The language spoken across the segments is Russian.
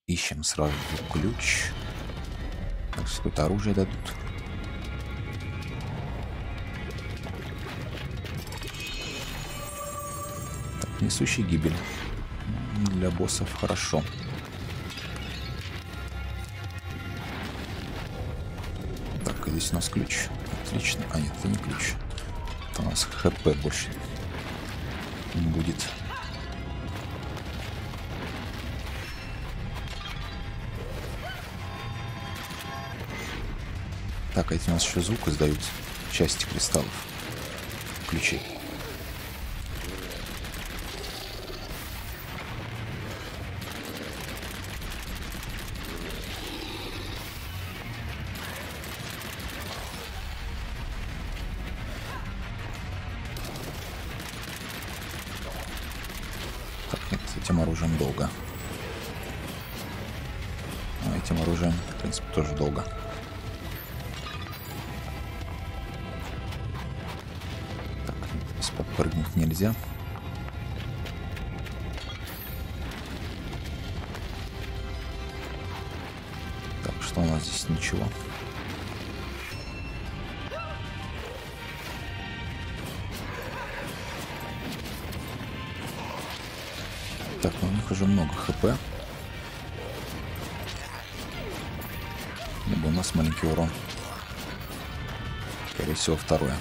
Ищем сразу ключ. Так, какое-то оружие дадут. Так, несущий гибель. Для боссов хорошо. Так, здесь у нас ключ. Отлично. А, нет, это не ключ. Это у нас ХП больше будет. Так, а эти у нас еще звук издают. Части кристаллов. Ключей. Так, нет, этим оружием долго. А этим оружием, в принципе, тоже долго. Подпрыгнуть нельзя. Так, что у нас здесь? Ничего. Так, ну у них уже много хп. Либо у нас маленький урон. Скорее всего, второе.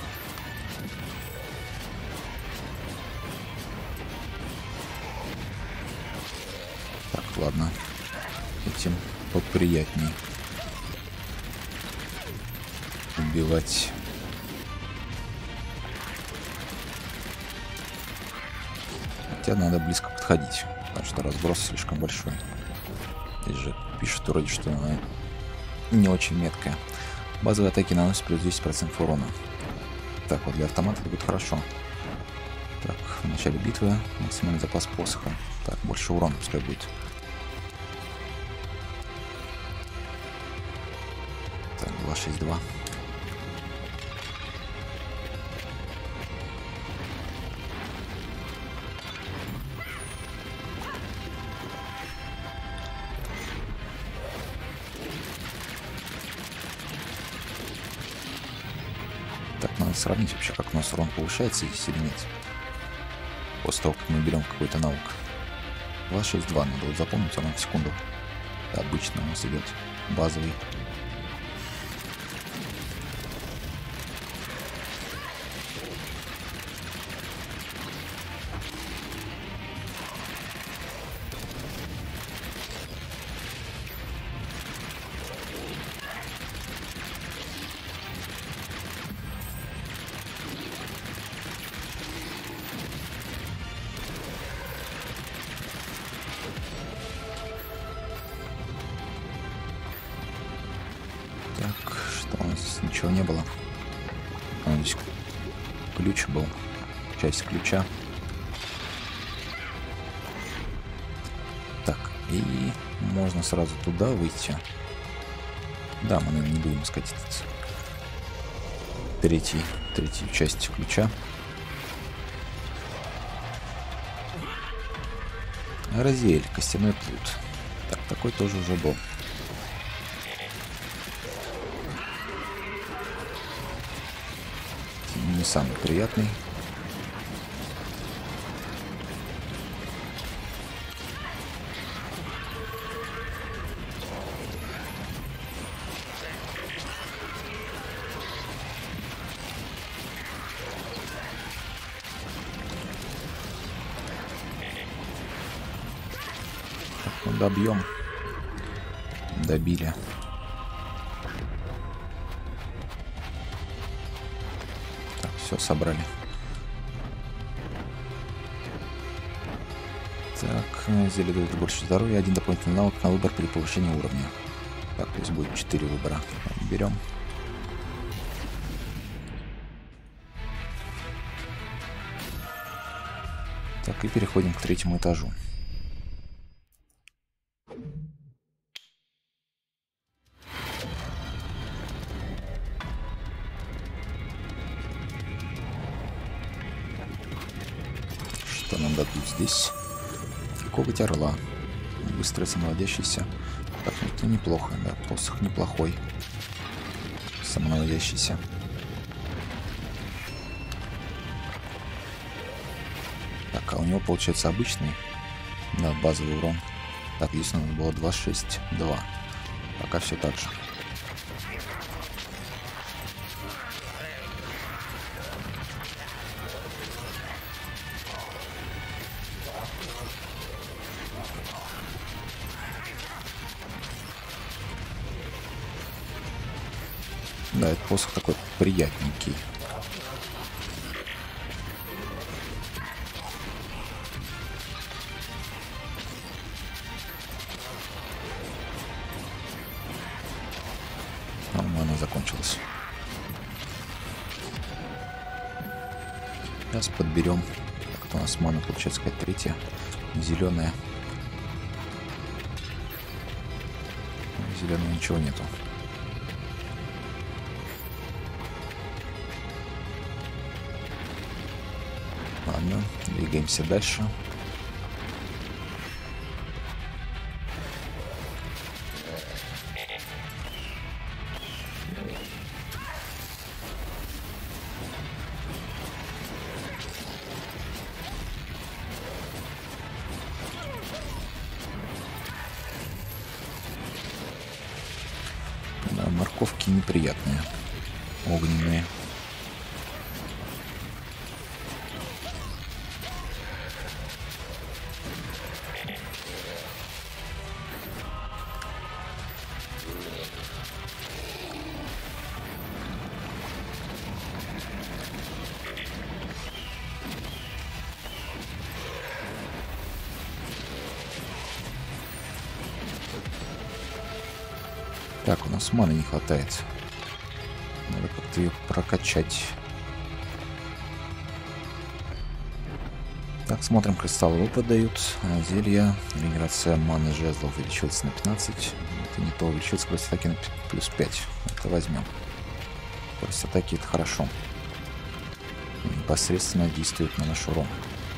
Ладно, этим поприятней убивать. Хотя надо близко подходить, потому что разброс слишком большой. Здесь же пишут вроде, что она не очень меткая. Базовые атаки наносят плюс 10% урона. Так, вот для автомата это будет хорошо. Так, в начале битвы максимальный запас посоха. Так, больше урона пускай будет. 262. Так, надо сравнить вообще, как у нас урон повышается здесь или нет. После того, как мы берем какой-то навык. 262, надо вот запомнить, урон в секунду. Это обычно у нас идет базовый. Так, что у нас здесь? Ничего не было. А, здесь ключ был. Часть ключа. Так, и можно сразу туда выйти. Да, мы, наверное, не будем искать этот третью часть ключа. Раздель, костяной плут. Так, такой тоже уже был. Не самый приятный. Так, ну добьем. Добили. Все, собрали. Так, зелье дает больше здоровья. Один дополнительный навык на выбор при повышении уровня. Так, то есть будет 4 выбора. Берем. Так, и переходим к третьему этажу. Что нам дадут здесь? Коготь орла. Быстрый самонаводящийся. Так, ну это неплохо, да. Посох неплохой. Самонаводящийся. Так, а у него получается обычный. Да, базовый урон. Так, здесь надо было 2,6,2. Пока все так же. Да, этот посох такой приятненький. Она закончилась. Сейчас подберем. Так, у нас мана получается какая-то третья. Зеленая. Зеленого ничего нету. Ладно, двигаемся дальше. Да, морковки неприятные. Огненные. Так, у нас маны не хватает. Надо как-то ее прокачать. Так, смотрим, кристаллы опыт дают. Зелья. Регенерация маны жезла увеличивается на 15. Это не то, увеличивается скорость атаки на плюс 5. Это возьмем. Скорость атаки это хорошо. Непосредственно действует на наш урон.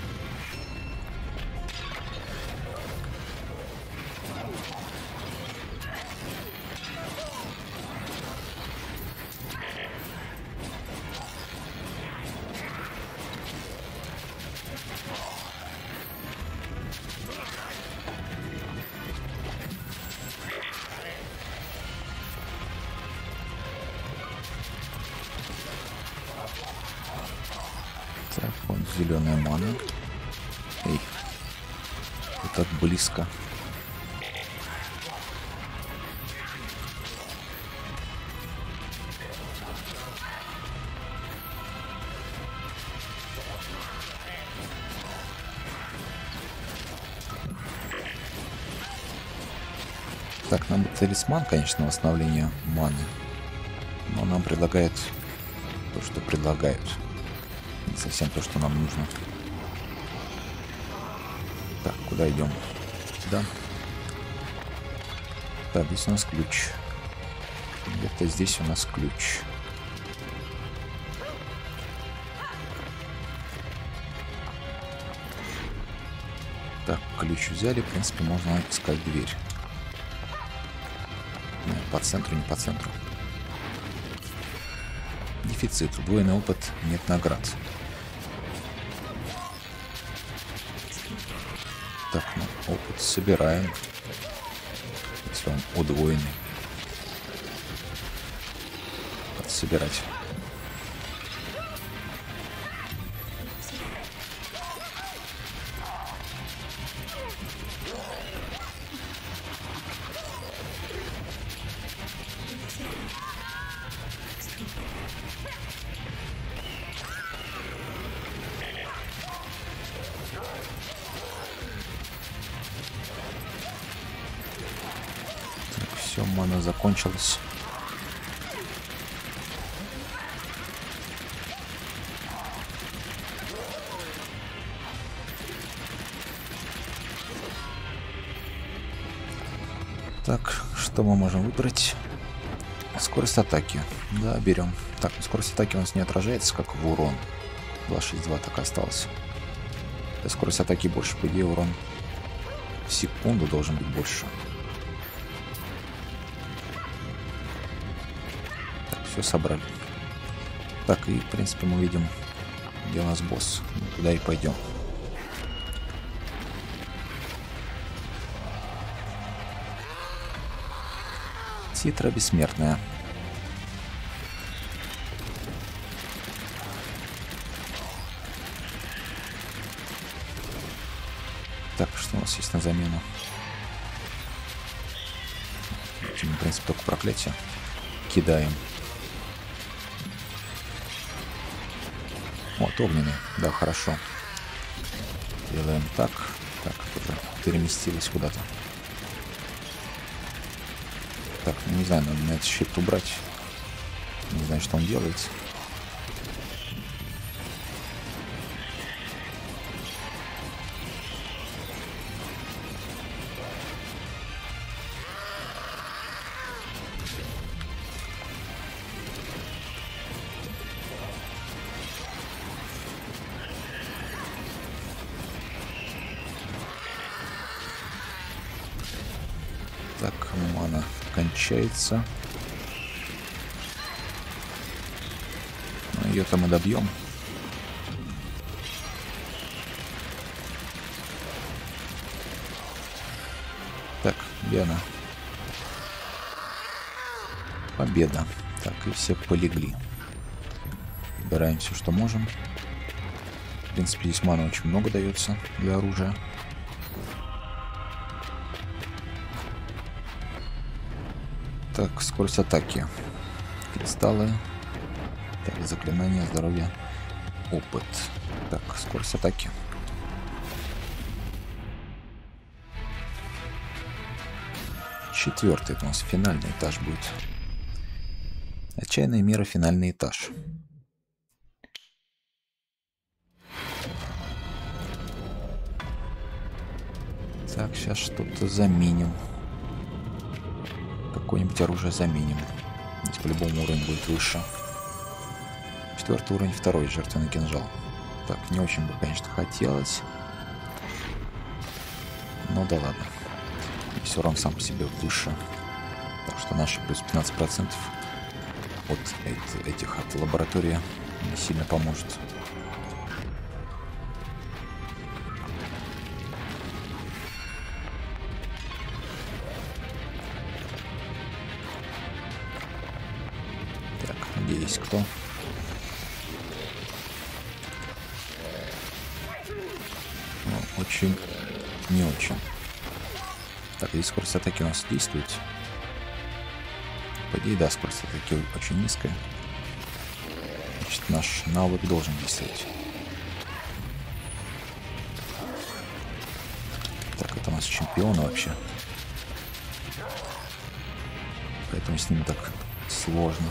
Так, вот зеленая мана. Эй, это близко. Так, нам талисман, конечно, восстановление маны. Но нам предлагает то, что предлагают. Не совсем то, что нам нужно. Так, куда идем? Сюда. Так, здесь у нас ключ. Где-то здесь у нас ключ. Так, ключ взяли. В принципе, можно искать дверь. Нет, по центру, не по центру. Дефицит. Удвоенный опыт, нет наград. Так, ну, опыт собираем. Если он удвоенный. Надо собирать. Все, мана закончилась. Так, что мы можем выбрать? Скорость атаки. Да, берем. Так, скорость атаки у нас не отражается, как в урон. 2,62 так осталось. Скорость атаки больше, по идее, урон в секунду должен быть больше. Так, все собрали. Так, и в принципе мы видим, где у нас босс. Мы туда и пойдем. Титра бессмертная. Так, что у нас есть на замену? Мы, в принципе, только проклятие кидаем. Вот, огненный. Да, хорошо. Делаем так. Так, тоже переместились куда-то. Так, ну, не знаю, надо на этот щит убрать. Не знаю, что он делает. Так, мана кончается. Но ее-то мы добьем. Так, где она? Победа. Так, и все полегли. Убираем все, что можем. В принципе, здесь мана очень много дается для оружия. Так, скорость атаки. Кристаллы. Так, заклинание, здоровье, опыт. Так, скорость атаки. Четвертый у нас финальный этаж будет. Отчаянная мера, финальный этаж. Так, сейчас что-то заменим. Какое-нибудь оружие заменим. Здесь по-любому уровень будет выше. 4-й уровень, 2-й жертвенный кинжал. Так, не очень бы, конечно, хотелось. Но да ладно. Все равно сам по себе выше. Так что наши плюс 15% от этих от лаборатории не сильно поможет. Так, где есть кто? Ну, очень, не очень. Так, здесь скорость атаки у нас действует. По идее, да, скорость атаки очень низкая. Значит, наш навык должен действовать. Так, это у нас чемпионы вообще. Поэтому с ними так сложно.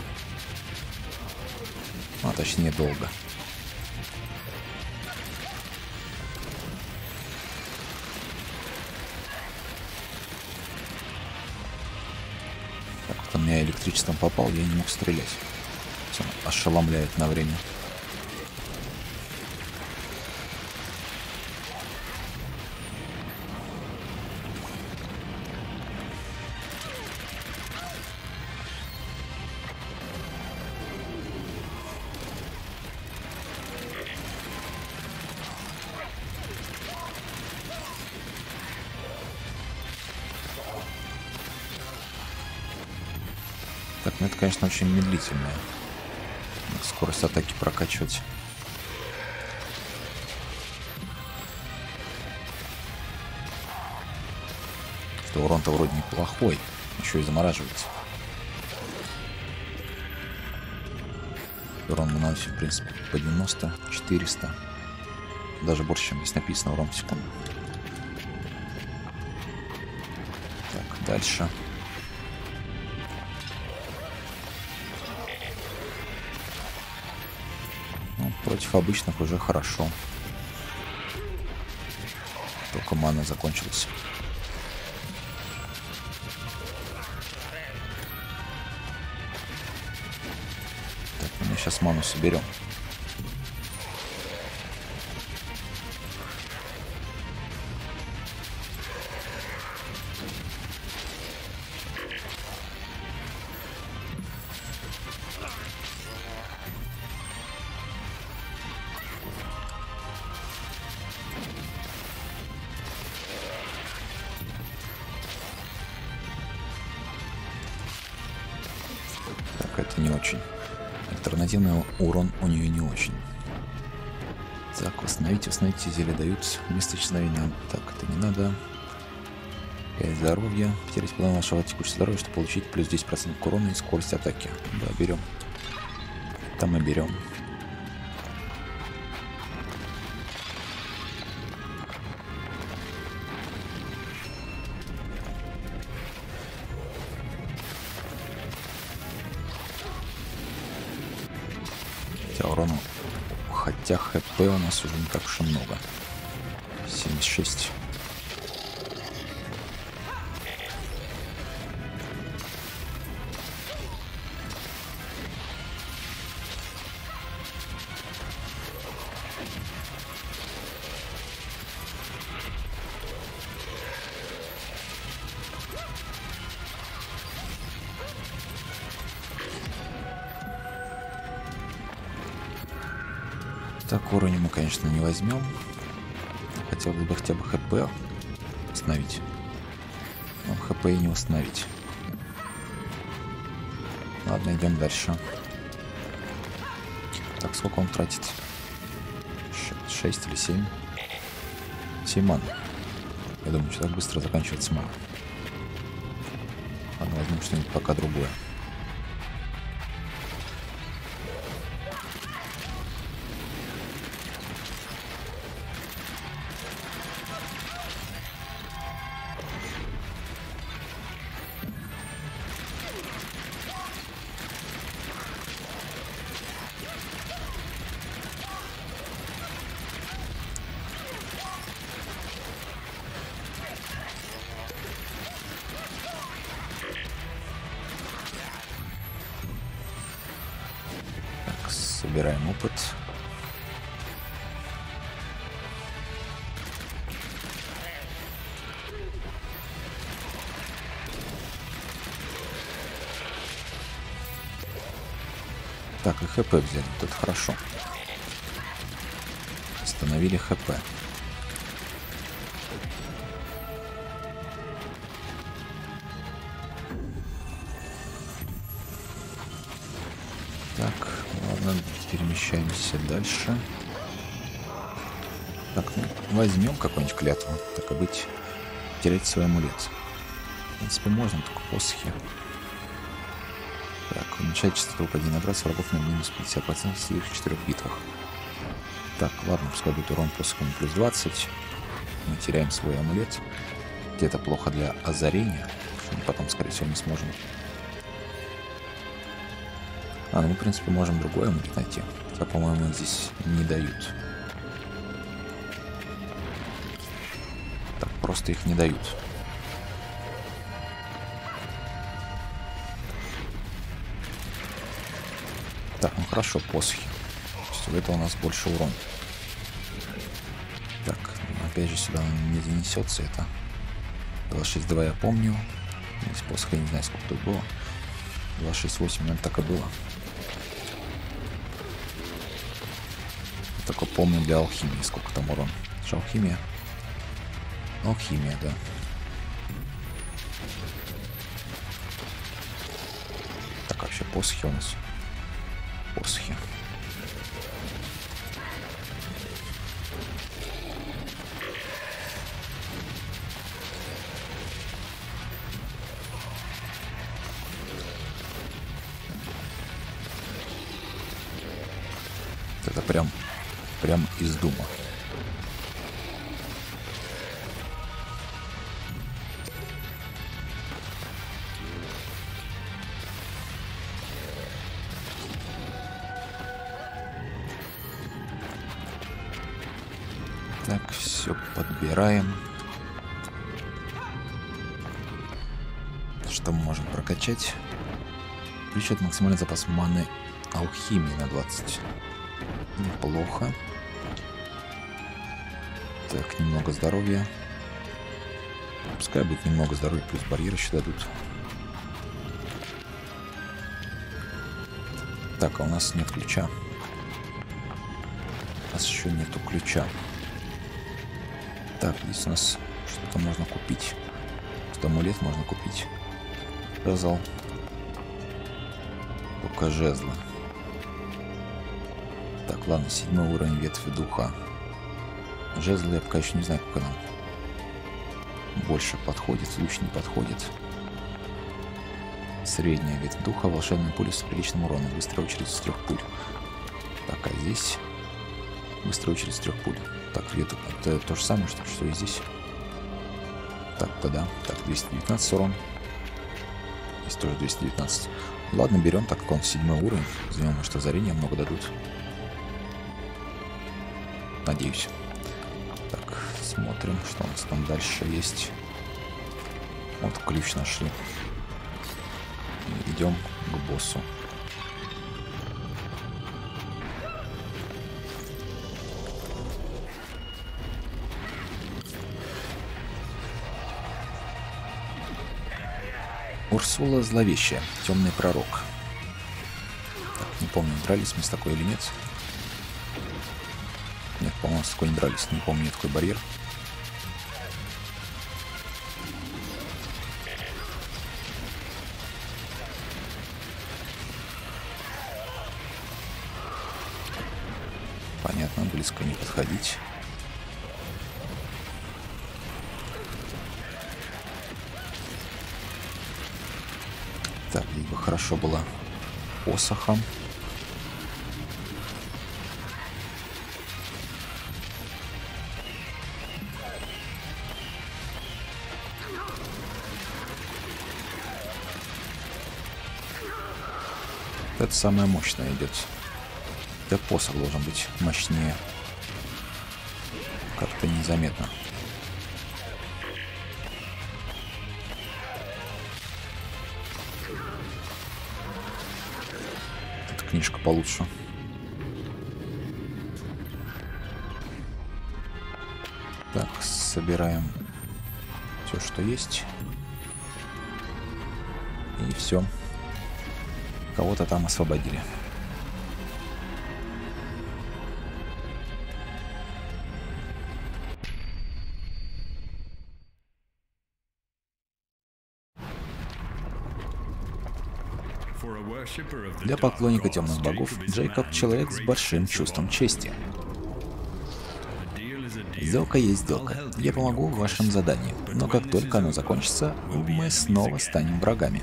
А точнее, долго. Так, вот он меня электричеством попал, я не мог стрелять. Он ошеломляет на время. Так, ну это, конечно, очень медлительное. Скорость атаки прокачивать. Что урон-то вроде неплохой. Еще и замораживается. Урон мы наносим, в принципе, по 90, 400. Даже больше, чем здесь написано урон в секунду. Так, дальше. Против обычных уже хорошо. Только мана закончилась. Так, мы сейчас ману соберем. какая-то не очень. Альтернативный урон у нее не очень. Так, восстановите зелье дают вместо исчезновения. Так, это не надо. 5 здоровья. Потерять половину вашего текущего здоровья, чтобы получить плюс 10% к урону и скорость атаки. Да, берем. Там мы берем. Урону. Хотя хп у нас уже не так уж и много. 76. Так, уровень мы, конечно, не возьмем. Хотелось бы хотя бы хп восстановить. Но хп и не восстановить. Ладно, идем дальше. Так, сколько он тратит? 6 или 7? 7 ман. Я думаю, что так быстро заканчивается мана. Ладно, возьмем что-нибудь пока другое. Собираем опыт. Так, и хп взяли. Вот это хорошо. Восстановили хп. Так, ладно, перемещаемся дальше. Так, ну, возьмем какую-нибудь клятву. Так и быть, терять свой амулет. В принципе, можно, только посохи. Так, уменьшать частоту падения набрать врагов на минус 50% в следующих 4 битвах. Так, ладно, пускай будет урон посохом плюс 20. Мы теряем свой амулет. Где-то плохо для озарения, что мы потом, скорее всего, не сможем. А, ну мы, в принципе, можем другой амулет найти. Хотя, по-моему, здесь не дают. Так, просто их не дают. Так, ну хорошо, посохи. То есть это у нас больше урон. Так, опять же сюда он не занесется это. 262 я помню. Здесь посох я не знаю, сколько тут было. 268, наверное, так и было. Только помню для алхимии, сколько там урон. Что, алхимия? Алхимия, да. Так, вообще посохи у нас. Посохи. Это прям из Дума. Так, все подбираем. Что мы можем прокачать? Увеличивает максимальный запас маны алхимии на 20. Неплохо. Так, немного здоровья. Пускай будет немного здоровья, плюс барьер еще дадут. Так, а у нас нет ключа. У нас еще нету ключа. Так, здесь у нас что-то можно купить. Что амулет можно купить. Сказал. Только жезлы. Так, ладно, 7 уровень ветви духа. Жезлы я пока еще не знаю, как она больше подходит, луч не подходит. Средняя ветвь духа, волшебная пуля с приличным уроном, быстрая очередь из 3 пуль. Так, а здесь быстрая очередь из 3 пуль. Так, это то же самое, что и здесь. Так, тогда. Так, 219 урон. Здесь тоже 219. Ладно, берем, так как он 7 уровень. Возьмем, может, озарения много дадут. Надеюсь. Так, смотрим, что у нас там дальше есть. Вот ключ нашли. Идем к боссу. Урсула Зловещая, Темный Пророк. Так, не помню, дрались мы с такой или нет. Нет, по-моему, с такой не дрались. Не помню, такой барьер. Понятно, близко не подходить. Так, здесь бы хорошо было посохом. Это самое мощное идет. Да, посох должен быть мощнее. Как-то незаметно. Эта книжка получше. Так, собираем все, что есть. И все. Кого-то там освободили. Для поклонника темных богов Джейкоб — человек с большим чувством чести. Сделка есть сделка. Я помогу в вашем задании, но как только оно закончится, мы снова станем врагами.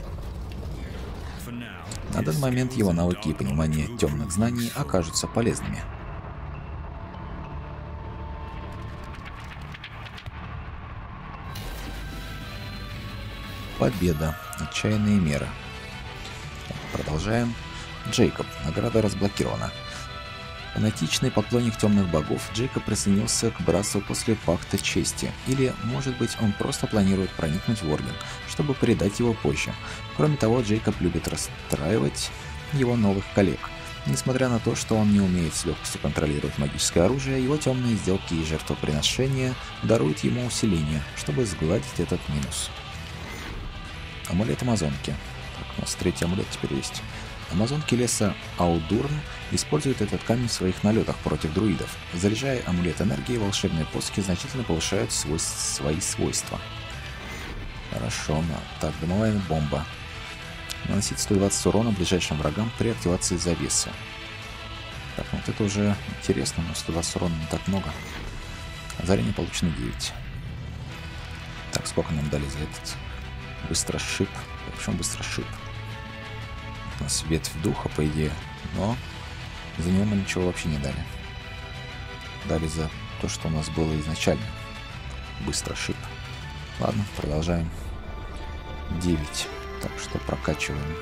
На данный момент его навыки и понимание темных знаний окажутся полезными. Победа. Отчаянные меры. Продолжаем. Джейкоб. Награда разблокирована. Фанатичный поклонник темных богов, Джейкоб присоединился к братству после пакта чести. Или, может быть, он просто планирует проникнуть в орден, чтобы предать его позже. Кроме того, Джейкоб любит расстраивать его новых коллег. Несмотря на то, что он не умеет с легкостью контролировать магическое оружие, его темные сделки и жертвоприношения даруют ему усиление, чтобы сгладить этот минус. Амулет Амазонки. Так, у нас 3-й амулет теперь есть. Амазонки леса Аудурн используют этот камень в своих налетах против друидов. Заряжая амулет энергии, волшебные посохи значительно повышают свои свойства. Хорошо, так, дымовая бомба. Наносить 120 урона ближайшим врагам при активации завесы. Так, вот это уже интересно, но 120 урона не так много. Озарение получено 9. Так, сколько нам дали за этот? Быстрошип. Почему быстрошип? У нас ветвь духа, по идее, но за него мы ничего вообще не дали. Дали за то, что у нас было изначально. Быстрошип. Ладно, продолжаем. 9. Так что прокачиваем.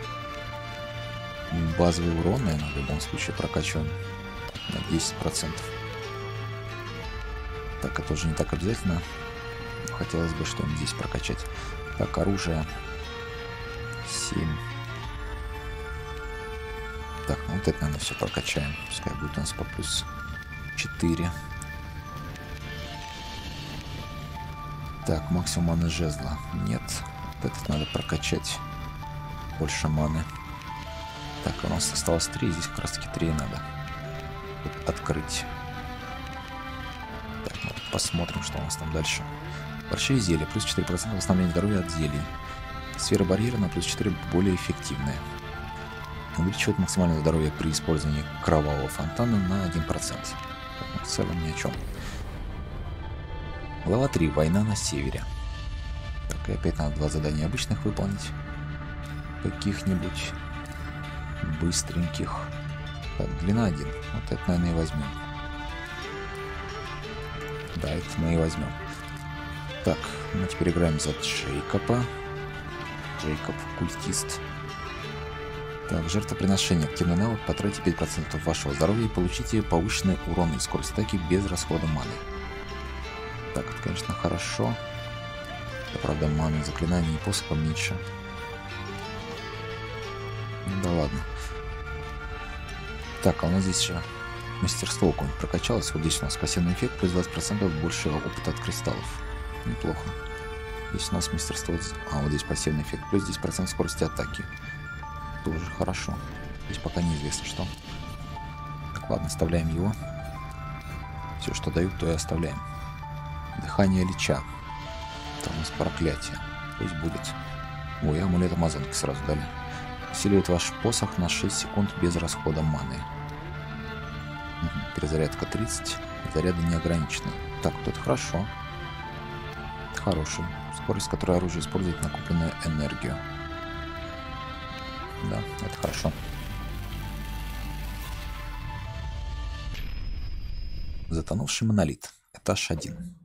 Базовый урон, наверное, в любом случае прокачиваем на 10%. Так, это уже не так обязательно. Хотелось бы что-нибудь здесь прокачать. Так, оружие 7. Так, ну вот это, наверное, все прокачаем. Пускай будет у нас по плюс 4. Так, максимум маны жезла. Нет. Вот этот надо прокачать. Больше маны. Так, у нас осталось 3. Здесь как раз таки 3 надо открыть. Так, ну, посмотрим, что у нас там дальше. Борщи и зелья. Плюс 4% восстановления здоровья от зелий. Сфера барьера на плюс 4 более эффективная. Увеличивает максимальное здоровье при использовании кровавого фонтана на 1%. Поэтому в целом ни о чем. Глава 3. Война на севере. Так, и опять надо 2 задания обычных выполнить. Каких-нибудь быстреньких. Так, длина 1. Вот это, наверное, и возьмем. Да, это мы и возьмем. Так, мы теперь играем за Джейкоба. Джейкоб, культист. Так, жертвоприношение. Активный навык. Потратьте 5% вашего здоровья и получите повышенный урон и скорость атаки без расхода маны. Так, это, конечно, хорошо. Да, правда, маны, заклинаний и посохов меньше. Ну да ладно. Так, а у нас здесь еще мастерство какое-нибудь прокачалось. Вот здесь у нас пассивный эффект, плюс 20% больше опыта от кристаллов. Неплохо. Здесь у нас мастерство... А, вот здесь пассивный эффект, плюс 10% скорости атаки. Тоже хорошо. Здесь пока неизвестно что. Так, ладно, оставляем его. Все, что дают, то и оставляем. Дыхание Лича. Там у нас проклятие. Пусть будет. Ой, амулет Амазонки сразу дали. Усиливает ваш посох на 6 секунд без расхода маны. Перезарядка 30. Заряды не ограничены. Так, вот это хорошо. Хороший. Скорость, с которой оружие использует накопленную энергию. Да, это хорошо. Затонувший монолит. Этаж 1.